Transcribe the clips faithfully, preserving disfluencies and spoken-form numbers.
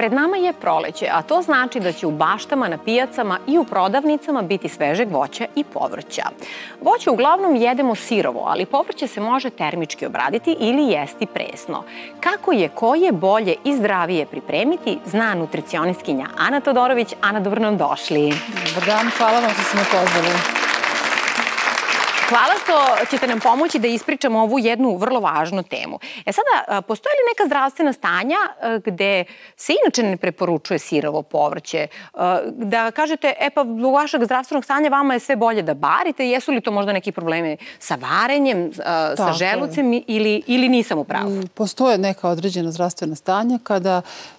Pred nama je proleće, a to znači da će u baštama, na pijacama i u prodavnicama biti svežeg voća i povrća. Voće uglavnom jedemo sirovo, ali povrće se može termički obraditi ili jesti presno. Kako je koje bolje i zdravije pripremiti, zna nutricionistkinja Ana Todorović. Ana, dobro nam došli. Dobar dan, hvala vam što ste me pozvali. Hvala što ćete nam pomoći da ispričamo ovu jednu vrlo važnu temu. E sada, postoje li neka zdravstvena stanja gde se inače ne preporučuje sirovo povrće? Da kažete, e pa zbog vašeg zdravstvenog stanja vama je sve bolje da barite, jesu li to možda neki problemi sa varenjem, sa želucem ili nisam u pravu? Postoje neka određena zdravstvena stanja kada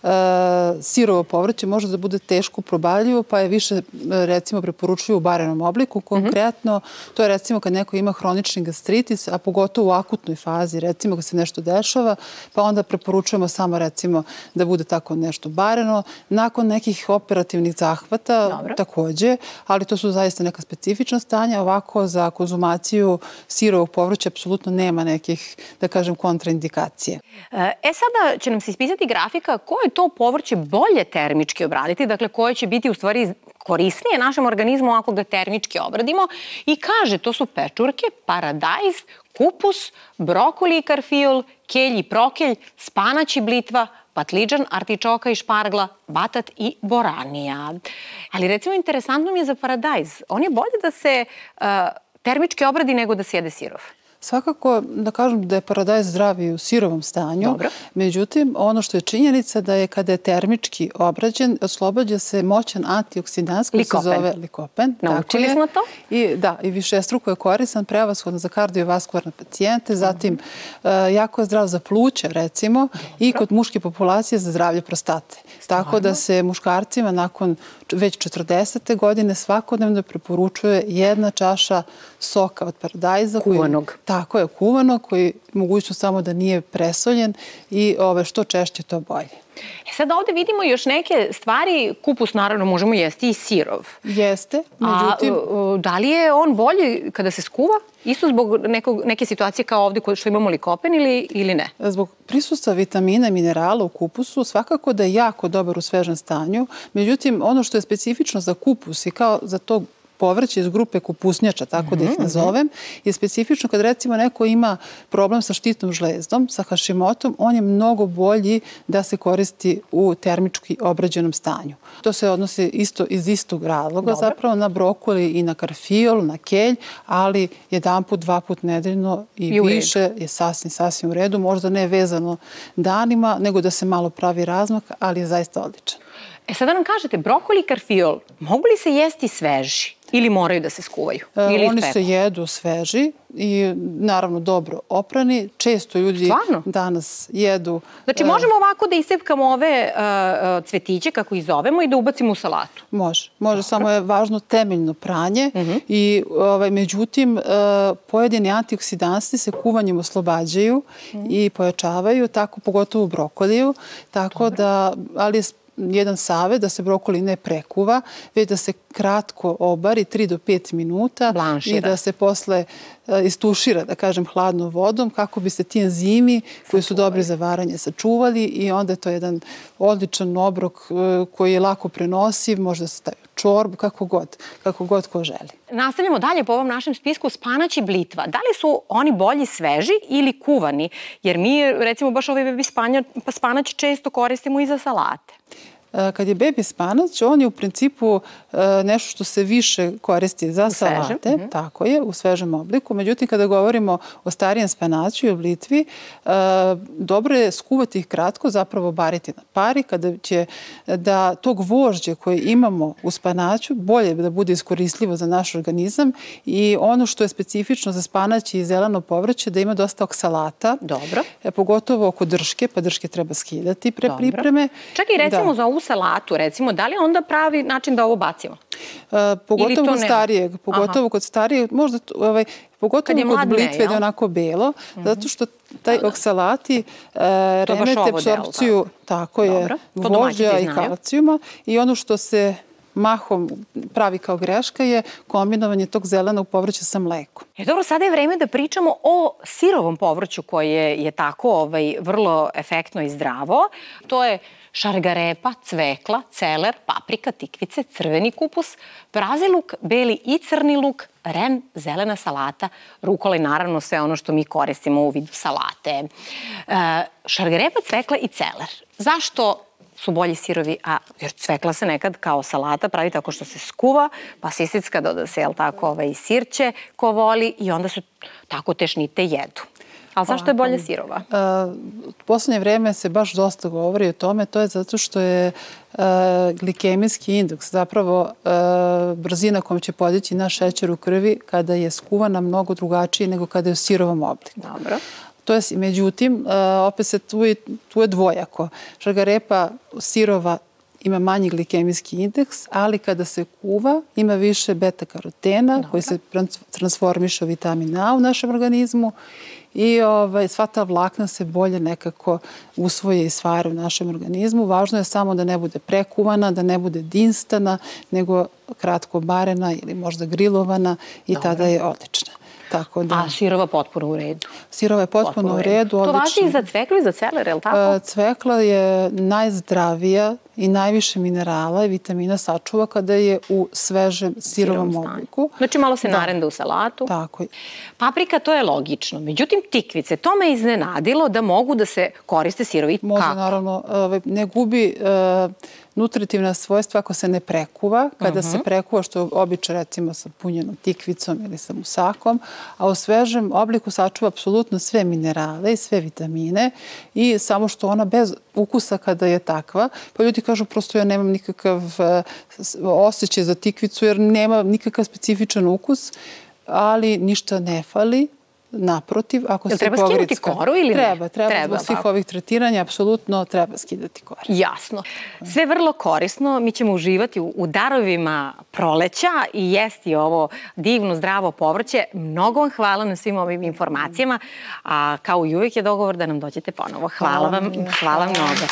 sirovo povrće može da bude teško probavljivo, pa je više recimo preporučuju u barenom obliku. Konkretno, to je recimo kad neko ima hronični gastritis, a pogotovo u akutnoj fazi, recimo kad se nešto dešava, pa onda preporučujemo samo recimo da bude tako nešto bareno. Nakon nekih operativnih zahvata takođe, ali to su zaista neka specifična stanja. Ovako za konzumaciju sirovog povrća apsolutno nema nekih, da kažem, kontraindikacije. E sada će nam se ispisati grafika koje to povrće bolje termički obraditi, dakle koje će biti u stvari korisnije našem organizmu ako ga termički obradimo. I kaže, to su pečurke, paradajz, kupus, brokoli i karfiol, kelj i prokelj, spanać i blitva, patliđan, artičoka i špargla, batat i boranija. Ali recimo interesantno mi je za paradajz. On je bolje da se termički obradi nego da se jede sirov. Svakako da kažem da je paradajz zdravi u sirovom stanju, međutim ono što je činjenica da je kada je termički obrađen, oslobađa se moćan antioksidans koji se zove likopen. Naučili smo to? Da, i višestruko je koristan, prevashodno za kardiovaskularne pacijente, zatim jako je zdrav za pluća recimo i kod muške populacije za zdravlje prostate. Tako da se muškarcima nakon već četrdesete godine svakodnevno preporučuje jedna čaša soka od paradajza. Kuvanog. Tako je, kuvanog, koji mogućno samo da nije presoljen i što češće to bolje. E sad ovde vidimo još neke stvari. Kupus naravno možemo jesti i sirov. Jeste, međutim... A da li je on bolji kada se skuva? Isto zbog neke situacije kao ovde što imamo likopen ili ne? Zbog prisustva vitamina i minerala u kupusu svakako da je jako dobar u svežem stanju. Međutim, ono što je specifično za kupus i kao za to povrće iz grupe kupusnjača, tako da ih nazovem, je specifično kad recimo neko ima problem sa štitnom žlezdom, sa Hashimotom, on je mnogo bolji da se koristi u termički obrađenom stanju. To se odnosi isto iz istog razloga, zapravo na brokoli i na karfiol, na kelj, ali jedan put, dva put nedeljno i više je sasvim, sasvim u redu. Možda ne vezano danima, nego da se malo pravi razmak, ali je zaista odličan. E sada nam kažete, brokoli i karfiol, mogu li se jesti sveži ili moraju da se skuvaju? Oni se jedu sveži i naravno dobro oprani. Često ljudi danas jedu... Znači možemo ovako da iscepkamo ove cvetiće, kako ih zovemo, i da ubacimo u salatu? Može. Može, samo je važno temeljno pranje. Međutim, pojedini antioksidansi se kuvanjem oslobađaju i pojačavaju, tako pogotovo u brokoliju. Tako da, ali jedan savet da se brokoli ne prekuva, već da se kratko obari, tri do pet minuta i da se posle istušira, da kažem, hladnom vodom, kako bi se ti enzimi koji su dobri za varanje sačuvali i onda je to jedan odličan obrok koji je lako prenosiv, možda se stavi u čorbu, kako god, kako god ko želi. Nastavljamo dalje po ovom našem spisku spanać i blitva. Da li su oni bolji sveži ili kuvani? Jer mi, recimo, baš ovaj bebi spanać često koristimo i za salate. Kad je bebi spanać, on je u principu nešto što se više koristi za salate, tako je, u svežem obliku. Međutim, kada govorimo o starijem spanaću i o blitvi, dobro je skuvati ih kratko, zapravo bariti na pari, kada će da tog vožđe koje imamo u spanaću bolje da bude iskoristljivo za naš organizam i ono što je specifično za spanać i zeleno povrće, da ima dosta oksalata, pogotovo oko drške, pa drške treba skidati pre pripreme. Čak i recimo za ovu salatu, recimo, da li onda pravi način da ovo bacimo? Pogotovo kod starijeg, pogotovo kod starijeg, možda, pogotovo kod blitve da je onako belo, zato što taj oksalati remete apsorpciju, tako je, gvožđa i kalcijuma i ono što se mahom pravi kao greška je kombinovanje tog zelenog povrća sa mlekom. E dobro, sada je vreme da pričamo o sirovom povrću koje je tako ovaj, vrlo efektno i zdravo. To je šargarepa, cvekla, celer, paprika, tikvice, crveni kupus, prazi luk, beli i crni luk, ren, zelena salata, rukola i naravno sve ono što mi koristimo u vidu salate. E, šargarepa, cvekla i celer. Zašto su bolji sirovi? A, jer cvekla se nekad kao salata pravi tako što se skuva, pa sisicka doda se, jel tako, ovaj, sirće ko voli i onda se tako te šnite jedu. Ali zašto je bolje sirova? U poslednje vreme se baš dosta govori o tome, to je zato što je glikemijski indeks, zapravo brzina kojom će podići naš šećer u krvi kada je skuvana mnogo drugačije nego kada je u sirovom obliku. Dobro. To je, međutim, opet se tu je, tu je dvojako. Šargarepa sirova ima manji glikemijski indeks, ali kada se kuva ima više beta-karotena koji se transformiše u vitamin A u našem organizmu i ovaj, sva ta vlakna se bolje nekako usvoje i stvare u našem organizmu. Važno je samo da ne bude prekuvana, da ne bude dinstana, nego kratko barena ili možda grilovana i Dobre. Tada je odlična. Tako da, a sirova potpuno u redu? Sirova je potpuno, potpuno u redu. To odlično. važi i za cveklu i za celer, je li tako? Cvekla je najzdravija i najviše minerala i vitamina sačuva kada je u svežem sirovom obliku. Znači malo se da. narenda u salatu. Tako je. Paprika, to je logično. Međutim, tikvice, to me iznenadilo da mogu da se koriste sirovi. Može, kako? naravno, ne gubi nutritivna svojstva ako se ne prekuva. Kada uh -huh. se prekuva, što je običaj recimo sa punjenom tikvicom ili sa musakom, a u svežem obliku sačuva apsolutno sve minerale i sve vitamine i samo što ona bez ukusa kada je takva, pa ljudi kažu prosto ja nemam nikakav osjećaj za tikvicu jer nema nikakav specifičan ukus, ali ništa ne fali. Naprotiv, ako se treba skinuti koru ili ne? Treba, treba. treba zbog svih ovih tretiranja, apsolutno treba skidati koru. Jasno. Sve vrlo korisno. Mi ćemo uživati u darovima proleća i jesti ovo divno, zdravo povrće. Mnogo vam hvala na svim ovim informacijama. A kao i uvijek je dogovor da nam dođete ponovo. Hvala vam, hvala mnogo.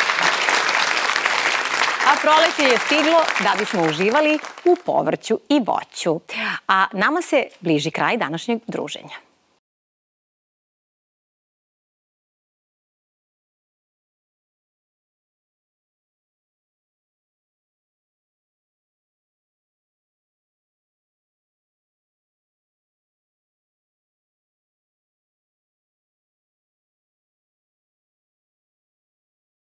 A proleće je stiglo da bismo uživali u povrću i voću. A nama se bliži kraj današnjeg druženja.